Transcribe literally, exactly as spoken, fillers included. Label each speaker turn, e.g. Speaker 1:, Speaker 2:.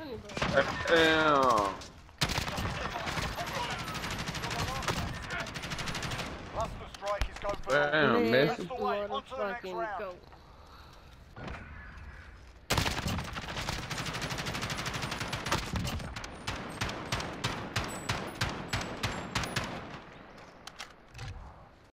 Speaker 1: Damn.
Speaker 2: Cluster strike is go for the
Speaker 1: Damn,
Speaker 2: win.
Speaker 1: Messi.
Speaker 2: Let's away. On to the next round.
Speaker 3: Go.